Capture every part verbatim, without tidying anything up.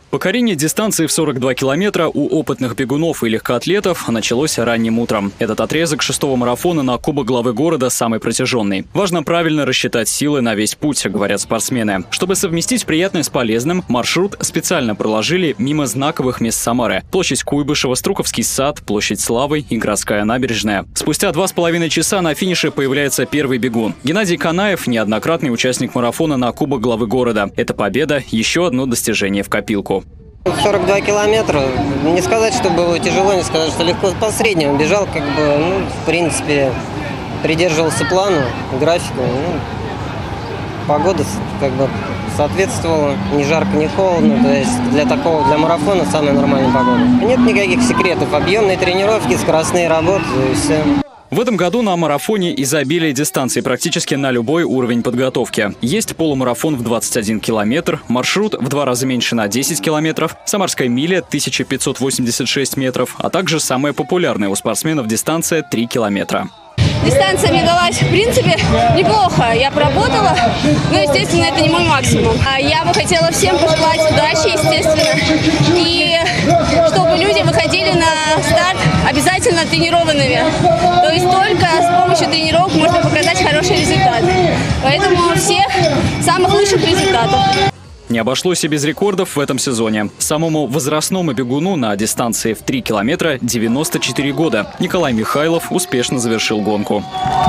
Покорение дистанции в сорок два километра у опытных бегунов и легкоатлетов началось ранним утром. Этот отрезок шестого марафона на Кубок главы города самый протяженный. Важно правильно рассчитать силы на весь путь, говорят спортсмены. Чтобы совместить приятное с полезным, маршрут специально проложили мимо знаковых мест Самары. Площадь Куйбышева, Струковский сад, Площадь Славы и Городская набережная. Спустя два с половиной часа на финише появляется первый бегун. Геннадий Канаев – неоднократный участник марафона на Кубок главы города. Эта победа – еще одно достижение в копилку. сорок два километра. Не сказать, что было тяжело, не сказать, что легко. По среднему бежал, как бы, ну, в принципе, придерживался плану, графику. Ну, погода, как бы, соответствовала. Ни жарко, ни холодно. То есть для такого, для марафона самая нормальная погода. Нет никаких секретов. Объемные тренировки, скоростные работы и все. В этом году на марафоне изобилие дистанций практически на любой уровень подготовки. Есть полумарафон в двадцать один километр, маршрут в два раза меньше на десять километров, Самарская миля тысяча пятьсот восемьдесят шесть метров, а также самая популярная у спортсменов дистанция три километра. Дистанция мне далась, в принципе, неплохо. Я поработала, но, естественно, это не мой максимум. Я бы хотела всем пожелать удачи, естественно, и чтобы люди выходили на старт обязательно тренированными. То есть только с помощью тренировок можно показать хороший результат. Поэтому всех самых лучших результатов. Не обошлось и без рекордов в этом сезоне. Самому возрастному бегуну на дистанции в три километра девяносто четыре года. Николай Михайлов успешно завершил гонку.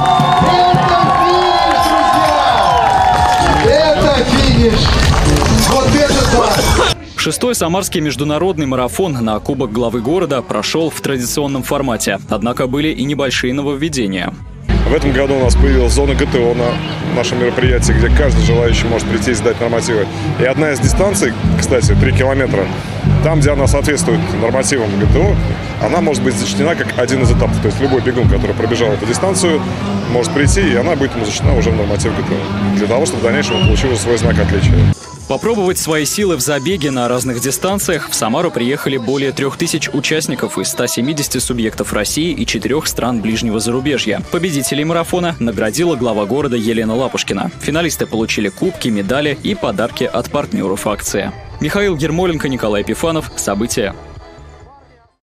Это финиш! Вот это да! Шестой самарский международный марафон на Кубок главы города прошел в традиционном формате. Однако были и небольшие нововведения. В этом году у нас появилась зона ГТО на нашем мероприятии, где каждый желающий может прийти и сдать нормативы. И одна из дистанций, кстати, три километра, там, где она соответствует нормативам ГТО, она может быть зачтена как один из этапов. То есть любой бегун, который пробежал эту дистанцию, может прийти, и она будет ему зачтена уже в норматив ГТО. Для того, чтобы в дальнейшем он получил свой знак отличия. Попробовать свои силы в забеге на разных дистанциях в Самару приехали более трех тысяч участников из ста семидесяти субъектов России и четырех стран ближнего зарубежья. Победителей марафона наградила глава города Елена Лапушкина. Финалисты получили кубки, медали и подарки от партнеров акции. Михаил Ермоленко, Николай Епифанов. События.